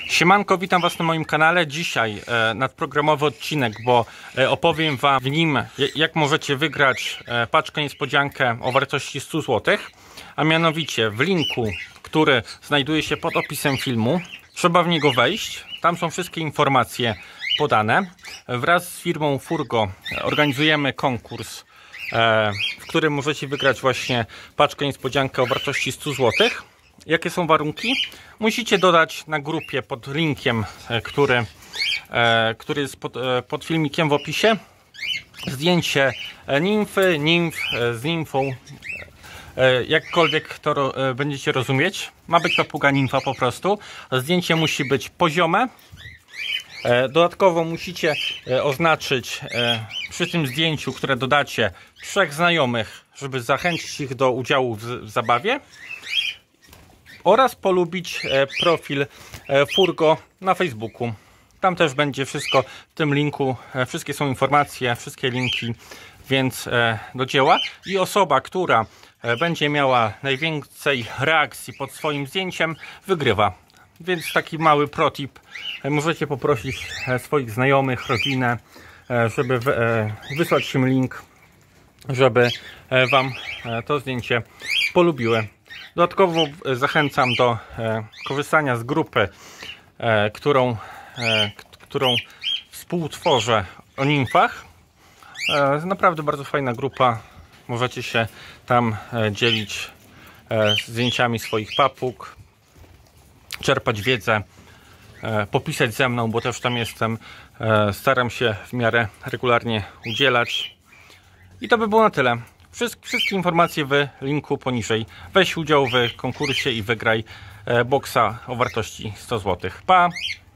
Siemanko, witam Was na moim kanale. Dzisiaj nadprogramowy odcinek, bo opowiem Wam w nim, jak możecie wygrać paczkę niespodziankę o wartości 100 zł. A mianowicie w linku, który znajduje się pod opisem filmu. Trzeba w niego wejść. Tam są wszystkie informacje podane. Wraz z firmą Furgo organizujemy konkurs, w którym możecie wygrać właśnie paczkę niespodziankę o wartości 100 zł. Jakie są warunki? Musicie dodać na grupie pod linkiem, który jest pod filmikiem w opisie, zdjęcie nimf z nimfą, jakkolwiek to będziecie rozumieć. Ma być papuga nimfa po prostu. Zdjęcie musi być poziome. Dodatkowo musicie oznaczyć przy tym zdjęciu, które dodacie, 3 znajomych, żeby zachęcić ich do udziału w zabawie. Oraz polubić profil Furgo na Facebooku. Tam też będzie wszystko w tym linku. Wszystkie są informacje, wszystkie linki, więc do dzieła. I osoba, która będzie miała najwięcej reakcji pod swoim zdjęciem, wygrywa. Więc taki mały protip. Możecie poprosić swoich znajomych, rodzinę, żeby wysłać im link, żeby Wam to zdjęcie polubiły. Dodatkowo zachęcam do korzystania z grupy, którą współtworzę o nimfach. Naprawdę bardzo fajna grupa. Możecie się tam dzielić zdjęciami swoich papug, czerpać wiedzę, popisać ze mną, bo też tam jestem. Staram się w miarę regularnie udzielać. I to by było na tyle. Wszystkie informacje w linku poniżej. Weź udział w konkursie i wygraj boksa o wartości 100 zł. Pa!